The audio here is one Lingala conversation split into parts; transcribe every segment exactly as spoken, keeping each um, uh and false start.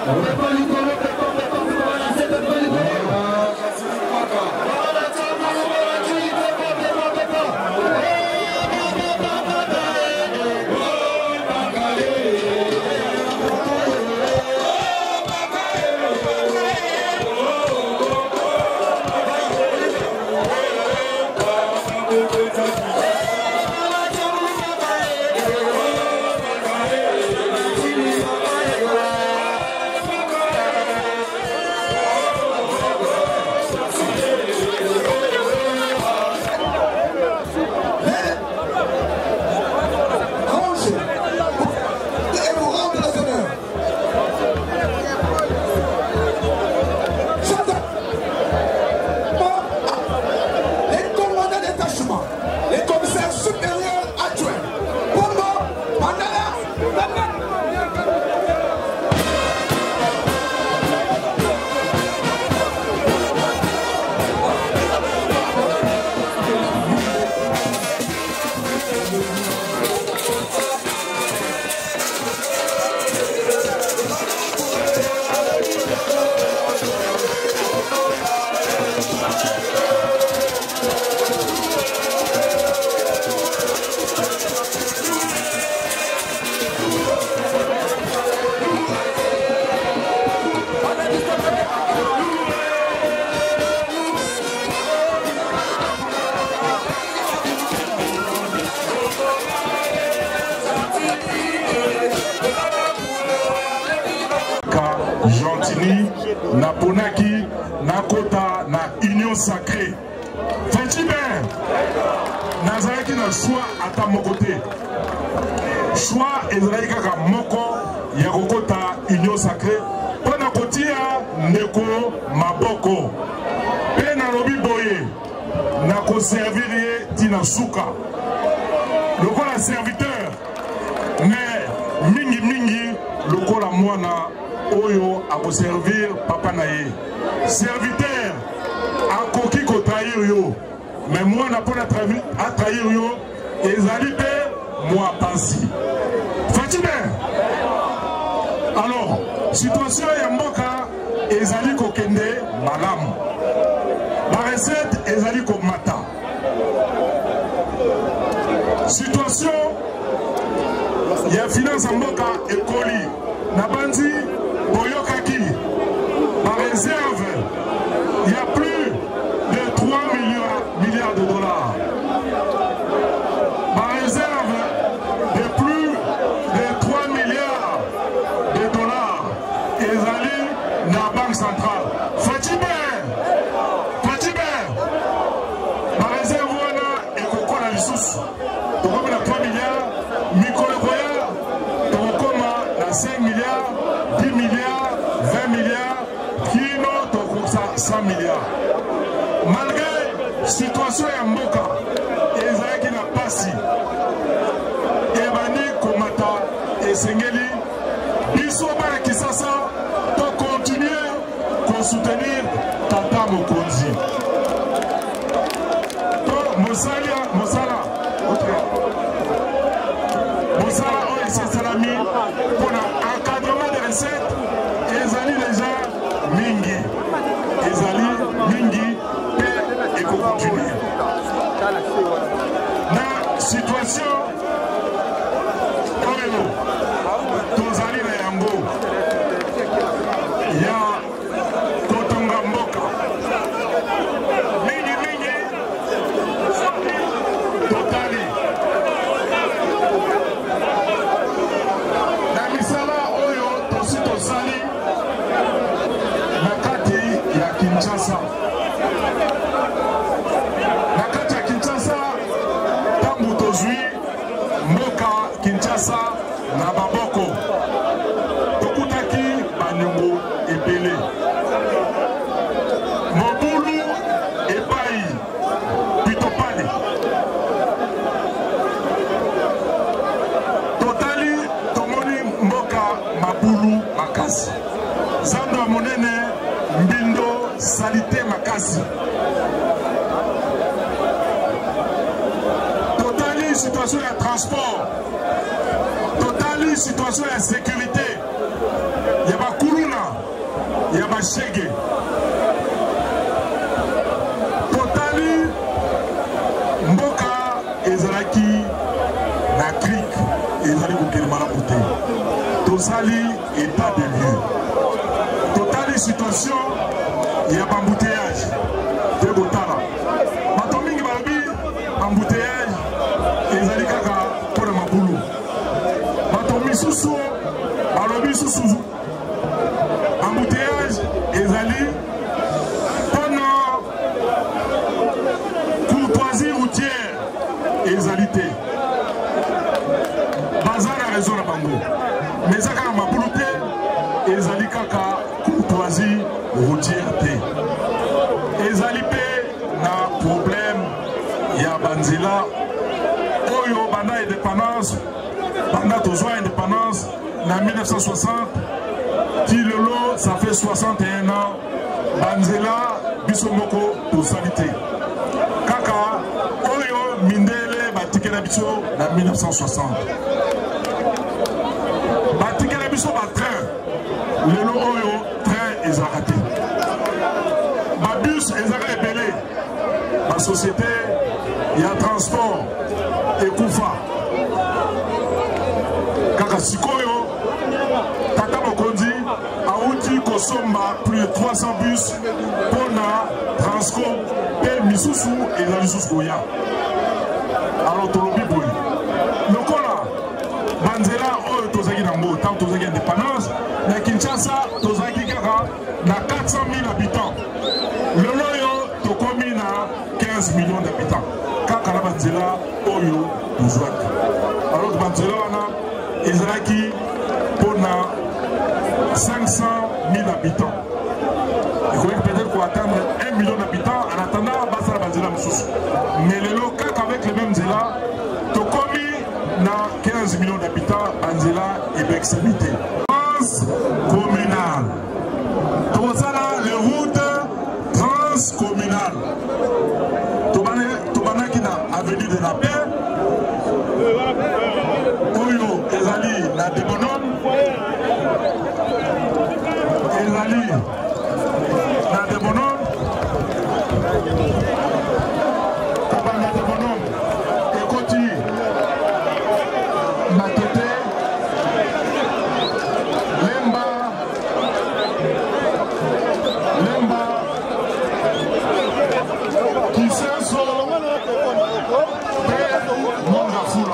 Naponaki, Nakota, na union sacrée. Faites bien. Nazaraki na choix à ta mokoté. Choix Ezraï kaka moko yakokota union sacrée. Pona kotia neko maboko. Pe na lobi boye. Nako servir tina suka. Lokola serviteur. Mais mingi mingi lokola mwana oyo a vous servir papa naye. Serviteur a koki ko trahir yo. Mais moi n'a pas à trahir yo. Et zalité moi passi. Fatime. Alors, situation ya mboka ezali ko kende malamu. La recette ezali ko mata. Situation ya finance ya mboka ekoli. Nabandi Boyokaki, par réserve, il y a plus de trois milliards de dollars. Par réserve, de plus de trois milliards de dollars. Et ils allaient dans la banque centrale. Fatibé, Fatibé, par réserve, on a et qu'on a les sous. Donc on a trois milliards, Mikolekoya, donc on a cinq milliards, dix milliards, vingt milliards, Kino, donc ça cent milliards. Malgré la situation ya mboka, ezali qui n'a pas si. Ebani Komata et Sengeli, Bisoba et Kisasa, pour continuer à soutenir Tata Mokonzi. Donc, Mosala, Mosala, Mosala, oh, et c'est Salami, pour l'encadrement des recettes, ezali déjà mingi. Ezali mingi, paix et qu'on continue. Dans la situation, Tozali na Yango, il y a Kotonga Mboka, mingi mingi, Totali. Na misala oyo tosi tosali na kati ya Kinshasa. Na kati ya Kinshasa, tangu tozwi mboka Kinshasa na baboko tokutaki baniongo ebele mobulu epai pitopale totali tomoni mboka mabulu makasi zando ya monene mbindo salite makasi totali situation ya transport totali situation ya sécurité ya bakuluna bashege totali mboka ezalaki na crique ezali kokelema na kote tosali état de lieu totali situation ya bambouteillage te botala bato mingi balobi embouteillage ezali kaka mpona mabulu bato misusu balobi susu embouteillage ezali mpona courtoisie routière ezali te baza na raison na bango mais eza kaka mabulu te ezali kaka courtoisie routière te ezali mpe na problème ya banzela oyo banda indépendance banda tozwa indépendance na mille neuf cent soixante ti lelo ça fait soixante et un ans banzela biso moko tosali te kaka oyo mindele batikela biso na mille neuf cent soixante batikela biso batrain lelo oyo train ezalaka te babus ezalaka ebele basociété ya transport ekufa kaka sikoyo tata mokonzi auti kosomba plus de trois cents bus mpona transco mpe misusu eza lisusu koya alors tolobi boye lokola banzela oyo tozalaki nango ntango tozalaki indépendance na kinshasa tozalaki kaka na quatre cent mille habitants lelo oyo tokomi na quinze millions d'habitants kaka na banzela oyo tozwaki alors banzela wana ezalaki mpona cinq cent mille habitants ekoki peut-être koatteindre un million d'habitants en attendant basala banzela mosusu mais lelo kaka avec le même nzela tokomi na quinze millions d'habitants banzela ebekisami te transcommunal tozala les routes transcommunales tobanaki na avenue de la paix oyo ezali na débonome ezali na débonome tobanda débonome ekoti matete lemba lemba kisenso mpe mongafula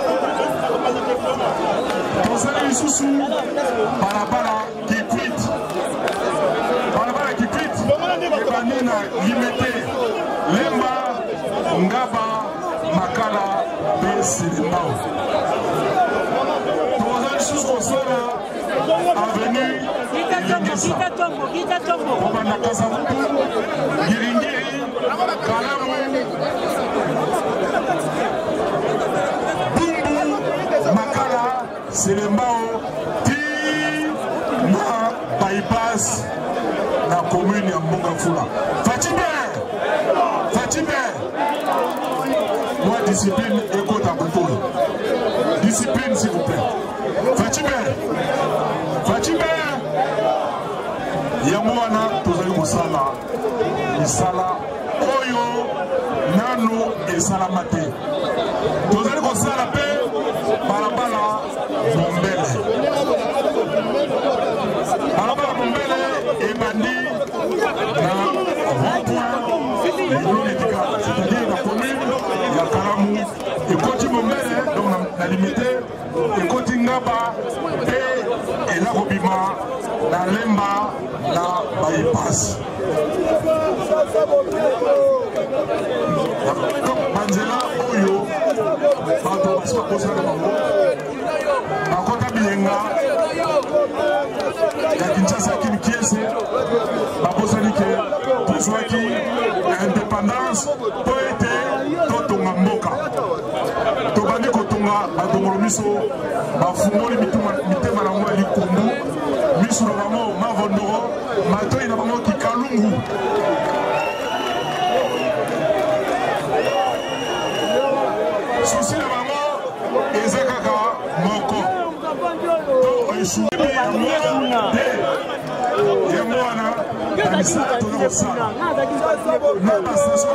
tozali lisusu balabala kikwit balabala kikwit ebandi na limete lemba ngaba makala mpe selembao tozali lisusu kosala avenue elingesa kobanda kasavutu ngiringiri kalamu makala selembao ti na bypass na commune ya Mbongafula Fatime Fatime moi discipline écoute à Boutoul discipline s'il vous plaît Fatime Fatime yango wana tozali kosala misala oyo nano esalama te tozali kosala mpe balabala mombele balabala mombele ebandi na rond-point likolo etika c'est-à-dire na commune ya Kalamu ekoti mombele donc na limité ekoti ngaba mpe eza kobima na lemba na bypass banzela oyo bato basi bakosana bango bakota bilenga ya Kinshasa kini kiese bakosani ke tozwaki indépendance po ete totonga mboka tobandi kotonga batongolo miso bafungoli mitema na ngo ya likundu miso na bango mavondoro matoi na bango kikalungu susi na bango eza kaka moko to oisubi yango te yango wana na misala toza kosala na bastation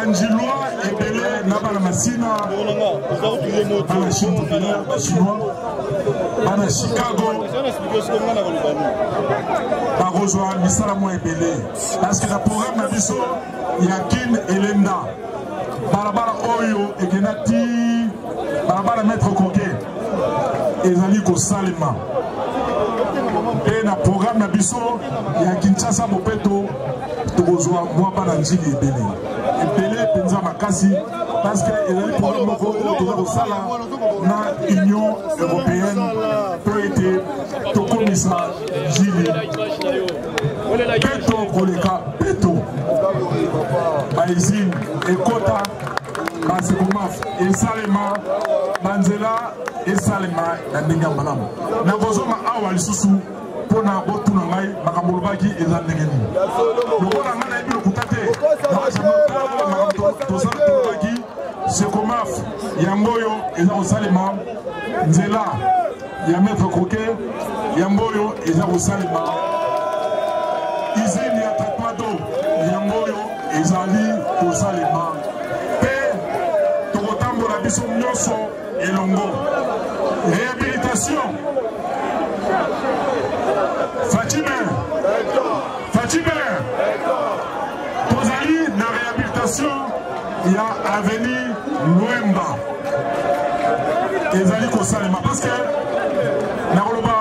Banjilwa ebele na bana masina bana Chine populaire chinois bana Chicago bakozwa misala mwa ebele parce que na programme na biso ya kin elenda balabala oyo ekenda ti balabala maître koke ezali kosalema mpe na programme na biso ya Kinshasa Bopeto tokozwa mwa bana njili ebele ebele mpenza makasi parce que ezali programme moko oyo toza kosala na union européenne po ete tokomisa njili peto koleka peto baizine ekota basekomaf esalema banzela esalema na ndenge ya malamu nakozoma awa lisusu mpona botuna ngai makambo olobaki eza ndenge nini lokola ngai nayebi lokuta te makambo tosala tolobaki sekomaf yango oyo eza kosalema nzela ya maître koke yango oyo eza kosalema izine ya traitement d'eau yango oyo ezali kosalema mpe tokotambola biso nyonso elongo réhabilitation Fatime Fatime tozali na réhabilitation ya avenue Luemba ezali kosalema parce que nakoloba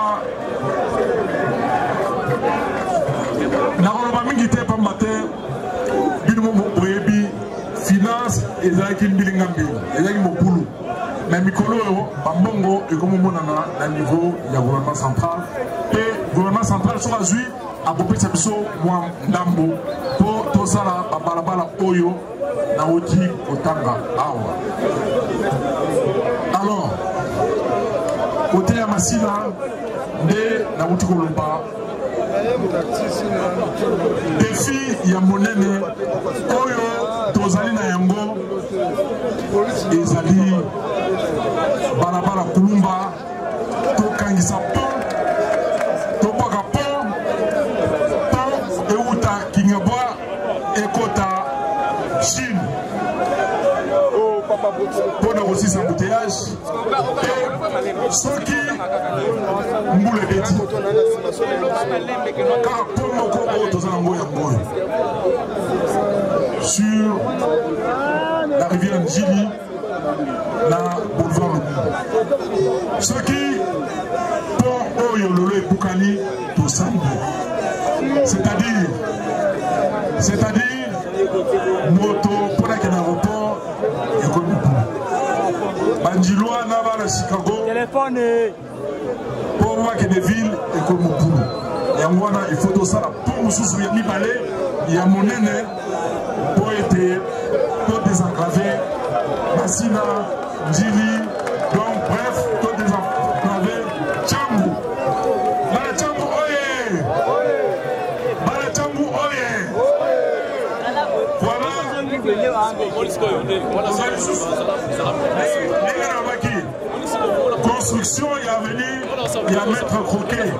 nakoloba mingi te pamba te bino boyebi finance ezalaki mbilinga mbili ezalaki mobulu mais mikolo oyo bambongo ekomomonana na niveau ya gouvernement central mpe gouvernement central soki azwi akopesa biso mwa ndambo mpo tosala babalabala oyo nauti kotanga awa alors kote ya masina nde nauti koloba defi ya monene oyo tozali na yango ezali balabala kulumba tokangisa pont tobwaka pont pont euta Kingebwa ekota Chine mpona kosisa embouteillage soki mbula ebeti kaka pont moko oyo toza nango yango sur la rivière Njili na boulevard Lumumba soki pont oyo lolo ebukani tosali c'est-à-dire c'est-à-dire moto mpona kende aéroport ekomi banjilwa na bana Chicago mpo bakende ville ekomi mopulu yango wana il faut tosala pont mosusu ya mibale ya monene mpo ete to désenclaver Masina, Njili, donc bref, tout désenclavé, Tchangu. Bala Tchangu oye! Bala Tchangu oye! Voilà. Construction est à venir, il y a maître croquet.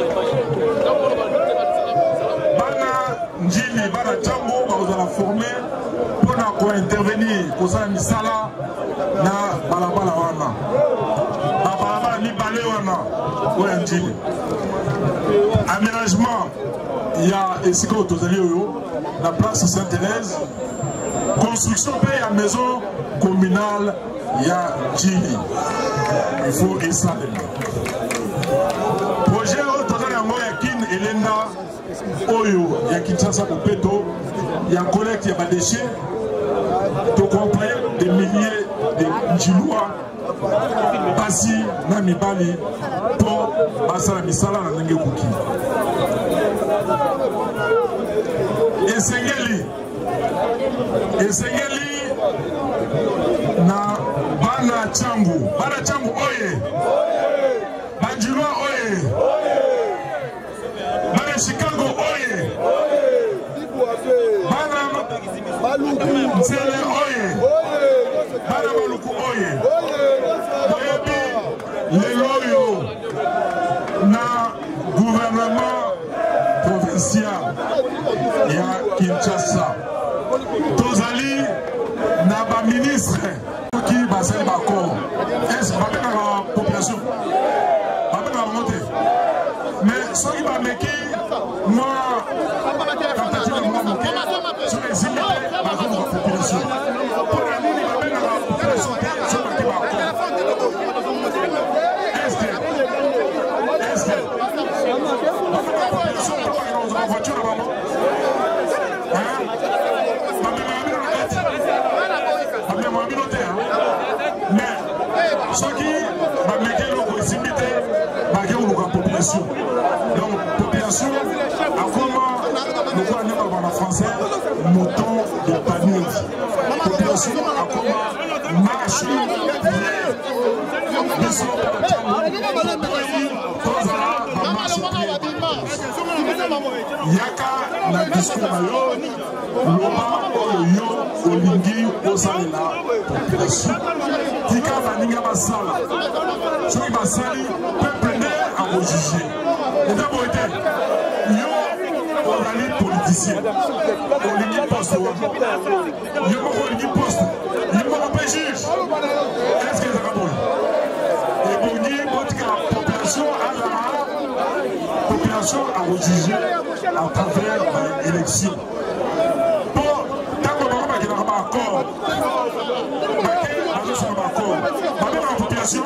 Bana Njili, Bala Tchangu, vous allez former. Pour intervenir pour ça misala na balabala wana na balabala ni balé wana oya Njili aménagement ya esika tozali oyo na place Sainte-Thérèse construction pe ya maison communale ya Njili il faut esalema projet oyo tozali yango ya kin elenda oyo ya Kinshasa Bopeto ya collecte ya badéchets to compagnie des milliers de Njilwa basi na mibali po basala misala na ndenge kuki esengeli esengeli na bana Tchangu bana Tchangu oye Banjilwa oye bana Chicago oye bana Nzele oye bana Maluku oye oyebi leloyo na gouvernement provincial ya Kinshasa tozali ministre qui va faire l'accord. Est-ce que va faire la population? Va faire la montée. Mais ce qui va mettre moi, quand tu dis moi, sur les immigrés, va faire la population. Pour la ligne, va faire la population. Est-ce que est-ce que la population va faire la voiture là-bas? Mais ce qui va mettre le possibilité, va la population. Donc, population, à comment nous voyons dans la français, mouton de panier. Population, à comment marche, Yaka na discours na yo, loba oyo yo olingi osalela population. Tika baninga basala. Soki basali peuple ne a juger. Et d'abord été yo ozali politicien. Olingi poste wa. Yo moko olingi poste. Yo moko pe juge. Est-ce que ça va bon? Et bongi botika population à la population a juger à travers l'élection. Bon, tant que vous avez un accord, vous avez la population,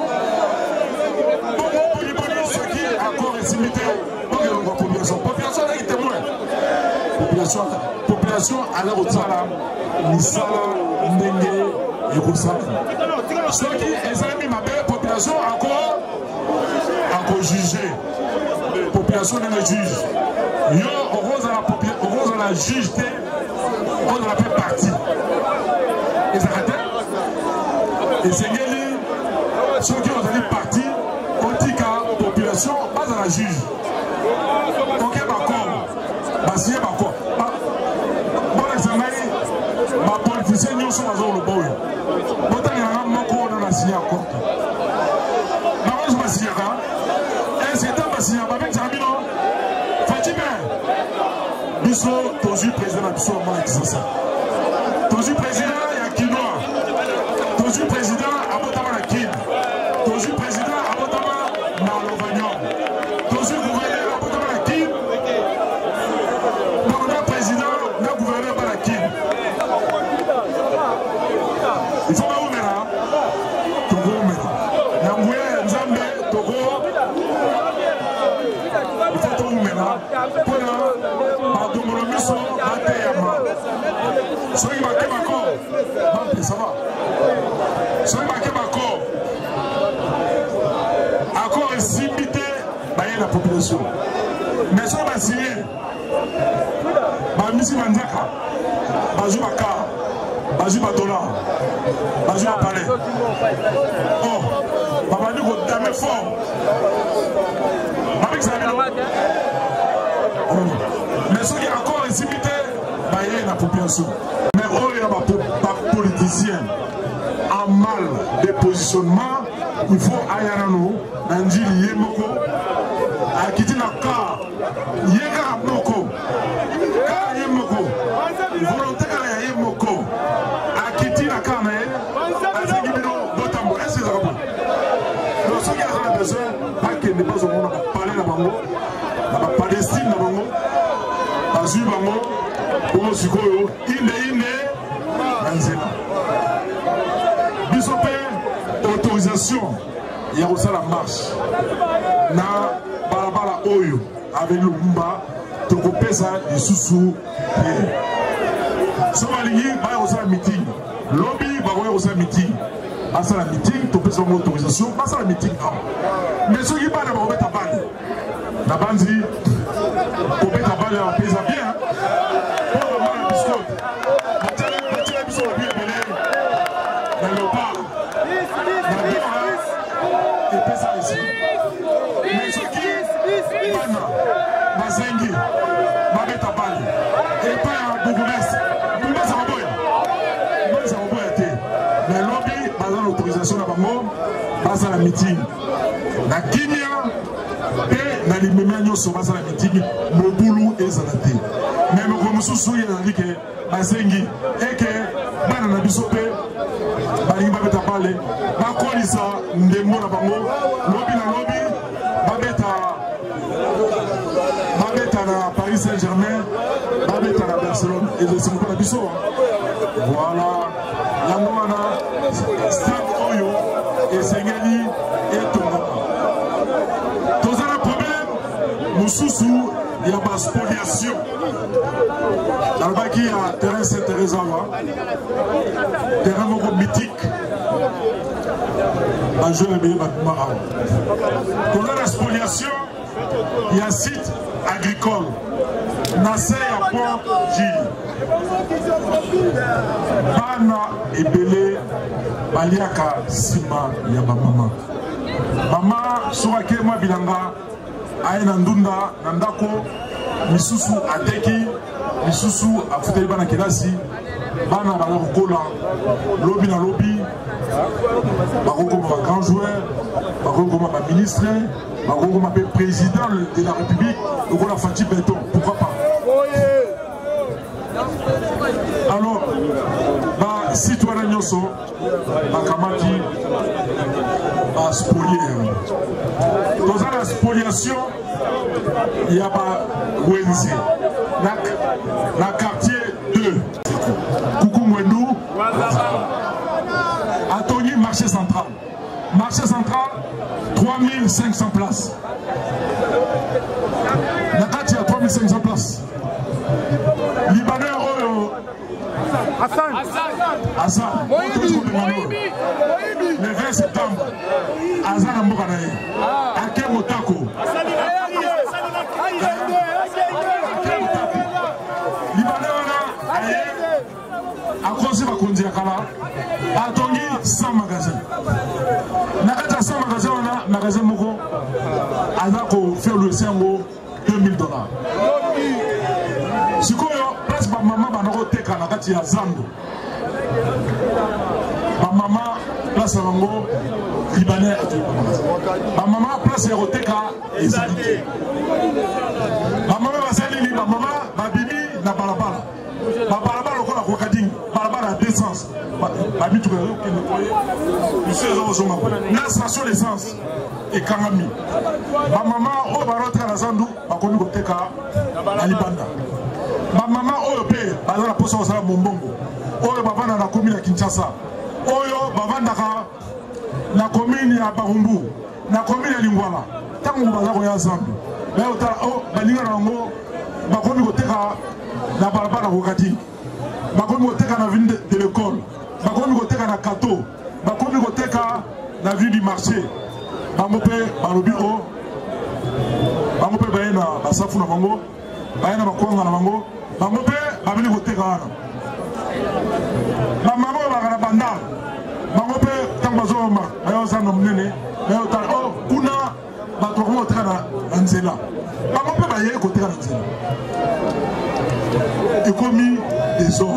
vous avez ce qui est accord et similité, vous avez la population. Population est témoin. Population, population à l'heure où ça là, Nisala, Ndenge, Yugoslavie. Ce qui est amis, ma belle population, encore, encore jugé. Population n'est le juge. Yo, on rose à la population, on rose à la juge, on la fait partie. Et ça arrête. Et c'est Ngeli, ceux qui ont été partis, on dit qu'à la population, pas à la juge. Ok, d'accord. Bah, si, d'accord. Bon, l'examen, ma politicien, nous sommes dans le boy. Bon, t'as un homme qu'on a signé encore. Ma rose m'a signé, hein? Est-ce que t'as signé? Ma mec, ça a mis, non? Fatime. Biso, Toju président, Biso, moi, qui c'est ça. Toju président, il y a Kinoa. Toju président, Abotama la Kin. Toju président, Abotama na Lovagnon. Toju gouverneur, Abotama la Kin. Donc, le président, le gouverneur, pas la Kin. Il faut pas vous mettre là. Togo, vous mettre. Namoué, Nzambe, Togo. Il faut tout vous mettre là. Pour là, Madomoromiso, Ateyama. Soyez marqués d'accord. Ça va. Soyez marqués d'accord. Accord est simité par la population. Mais ça va signer. Misi Manzaka, Bazou Baka, Bazou Badola, Bazou Palais. Oh, Papa nous go dame fort. Avec ça, mais ce qui est encore exhibité, il y a la population. Mais oh, il y a des politiciens en mal de positionnement. Il faut ayarano, Nandili Yemoko, Akitina Ka, Yega Moko, Ka Yemoko, volontaire Yemoko, Akitina Kame, Azegibino, Botambo. Est-ce que ça va? Donc, ce qui a besoin, pas qu'il n'est pas au monde, on va parler de Bango, on va Palestine de Bango, Azul Bango, Omo Sikoyo, Ine Ine, Nanzela. Bisopé, autorisation, il y a aussi la marche. Na Balabala Oyo, avec le Mumba, Tokopesa et Soussou. Somaligi, il y a aussi un meeting. Lobby, il y a aussi un meeting. Basa la meeting, Tokopesa une autorisation, Basa la meeting. Mais ce qui est pas de Robert Tabani. La bandi, Robert Tabani, on pèse bien. Pour le mal à biscotte. Mettez la biscotte bien belé. Dans le bar. Et puis ça ici. Mais ce qui est Bana, Mazengi, Mabeta Bali, et pas un Bougoumès. Bougoumès c'est un boy. Bougoumès c'est un boy été. Mais lobby, basant l'autorisation de Bango, basant la meeting. La Guinea, et la Limémania sur basant la meeting, Moboulou et Zalate. Mais le Gomusou, il a dit que Mazengi, et que Bana Nabisopé, balingi babeta pale bakolisa ndembo na bango lobi na lobi babeta babeta na Paris Saint-Germain babeta na Barcelone ezosimba na biso voilà yango wana stade oyo esengeli etongama tozala problème mosusu ya baspoliation nalobaki ya terrain Saint-Thérèse awa terrain moko mythique bajoueur ebele bakuma awa toza na spoliation ya site agricole na se ya port Gilles bana ebele baliaka nsima ya bamama mama soki ake mwa bilanga aye na ndunda na ndako misusu ateki misusu afuteli bana kelasi bana baza kokola lobi na lobi bakokoma ba grand joueur bakokoma ba ministre bakokoma mpe président de la république lokola Fati Beton pourquoi pas alors ba citoyen nyonso bakamati baspolier toza na spoliation ya bawenze na quartier deux Kuku Mwendu atongi marché central marché central trois mille cinq cents places na kati ya trois mille cinq cents places libanais oyo Hassan Hassan le vingt septembre aza na mboka na ye ake motako libanais wana aye akosi bakonzi ya kala atongi cent magasin na kati ya cent magasin wana magasin moko aza kofaire loyer yango deux mille dollars sikoyo place bamama banakoteka na kati ya zando bamama place ya bango libanais bamama place ya koteka ezali te bamama bazali nini bamama babimi na balabala babalabala lokola kokadingi balabala ya descence babituka okende koye biso eza kozonga na station d'essence ekangami bamama oyo baroteka na zandu bakomi koteka na libanda bamama oyo mpe baza na posa kosala mombongo oyo bavanda na komine ya Kinshasa oyo bavandaka na komine ya Barumbu na komine ya Lingwala ntango baza koya zandu bayota balinga na bango bakomi koteka na balabala kokati bakomi koteka na ville de l'école bakomi koteka na kato bakomi koteka na ville du marché bango mpe balobi o bango mpe baye na basafu na bango baye na bakwanga na bango bango mpe babeli koteka wana bamama oyo baka na bandala bango mpe ntango bazoma baye ozanga monene baye otala o kuna bato bakomi koteka na nzela bango mpe baye koteka na nzela ekomi désordre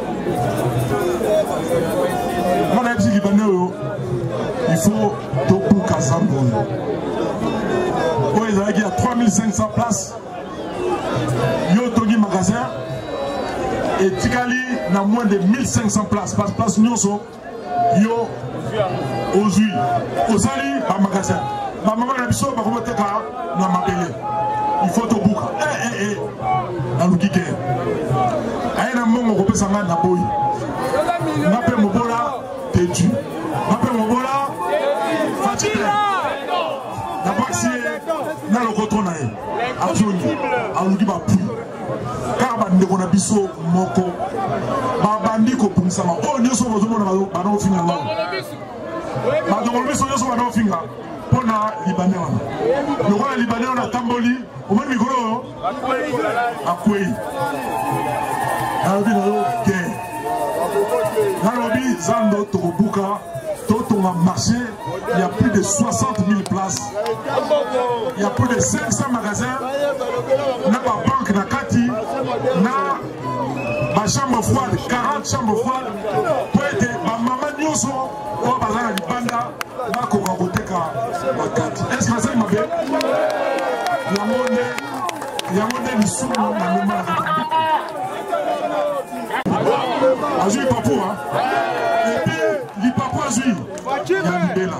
mwana yebisi libanais oyo il faut tobuka zambo oyo oyo ezalaki ya trois mille cinq cents places yo otongi magasin etikali na moins de mille cinq cents places parce place nyonso yo ozwi ozali bamagasin bamama na biso bakoboteka na mabele il faut tobuka eh, eh, naluki ke aye na mbongo kopesa nga na boyi nga mpe mobola tetu nga mpe mobola fatite na basi ye na lokoto na ye azongi aluki bapui kaka bandeko na biso moko babandi kopumisama oyo nyonso bozomona banaofinga ngao bandeko na biso nyonso banaofinga mpo na libanais wana lokola libanais wana atamboli omoni mikolo oyo akwei nalobi na yo ke nalobi zando tokobuka totonga marché il y a plus de soixante mille places il y a plus de cinq cents magasins na babanke na kati na bachambre froide quarante chambres froide po ete bamama nyonso oyo baza na libanda bakoka koteka bakati estce basali mabe yango nde yango nde lisumu na mema na kati azwi papu epuis bazui ya libela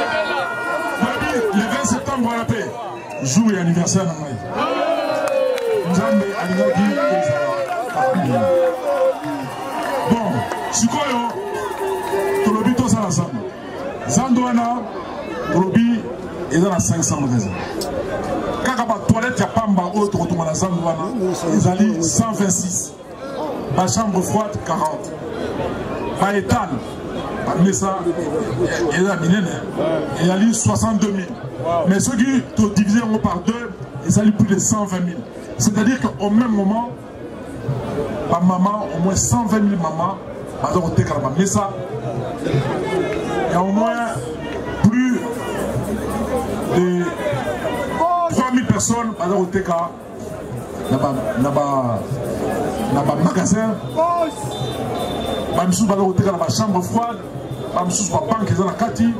le vingt septembre wana pe jour ya anniversaire na ngai nzambe alingaki ezala bon sikoyo tolobi tosala zando zando wana tolobi eza na cinq cents magasins kaka batoilette ya pamba oyo tokotonga na zando wana ezali cent vingt-six bachambre froide quarante baétane bamesa eza minene ezali soixante-deux mille mais soki todivise yango par deux ezali plus de cent vingt mille, c'est à dire qu'au même moment bamama au moins cent vingt mille mamas baza kotekala bamesa il y a au moins plus de trois mille personnes baza koteka na bamagasin bamisusu baza koteka na bachambre froide bamisusu babanke eza na kati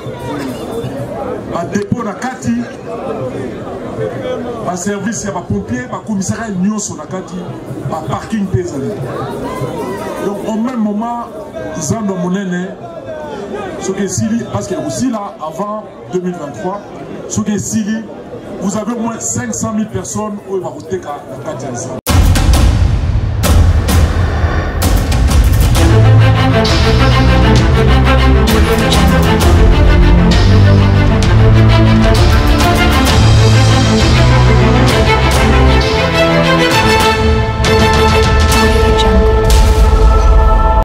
badepo na kati baservice ya bapompier bacommissariat nyonso na kati baparking mpe ezali donc au même moment zando monene soki esili parce que ekosila avant deux mille vingt-trois soki esili vous avez au moins cinq cent mille personnes oyo bakoteka na kati ya zando.